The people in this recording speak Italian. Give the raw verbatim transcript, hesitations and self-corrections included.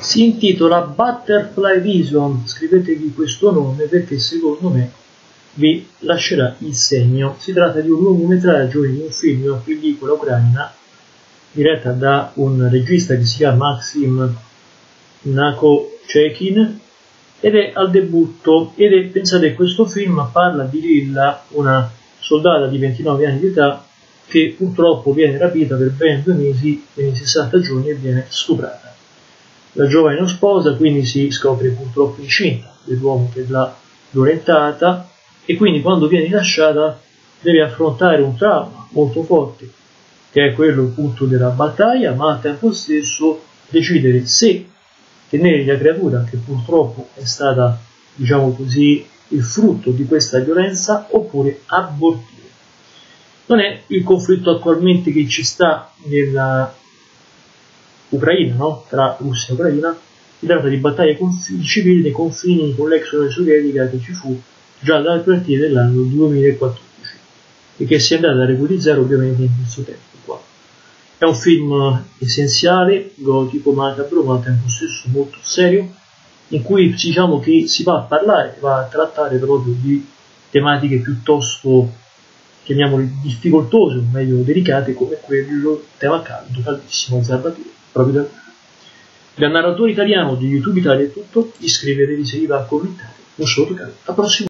Si intitola Butterfly Vision, scrivetevi questo nome perché secondo me vi lascerà il segno. Si tratta di un lungometraggio, di un film, di una pellicola ucraina diretta da un regista che si chiama Maxim Nakochekin ed è al debutto. Ed è, pensate, questo film parla di Lilla, una soldata di ventinove anni di età che purtroppo viene rapita per ben due mesi, quindi sessanta giorni, e viene stuprata. La giovane non sposa, quindi si scopre purtroppo incinta dell'uomo che l'ha violentata, e quindi quando viene rilasciata deve affrontare un trauma molto forte, che è quello appunto della battaglia, ma al tempo stesso decidere se tenere la creatura che purtroppo è stata, diciamo così, il frutto di questa violenza, oppure abortire. Non è il conflitto attualmente che ci sta nella Ucraina, no? Tra Russia e Ucraina. Si tratta di battaglie civili nei confini con l'ex Unione Sovietica, che ci fu già dal partire dell'anno duemilaquattordici e che si è andata a realizzare ovviamente in questo tempo qua. È un film essenziale, gotico, macabro, ma al tempo stesso molto serio, in cui diciamo che si va a parlare, va a trattare proprio di tematiche piuttosto, chiamiamole, difficoltose, o meglio delicate, come quello tema caldo, caldissimo, Zarbatore, proprio da dal narratore italiano di YouTube Italia è tutto. Iscrivetevi se vi va a commentare, non solo toccare. Alla prossima.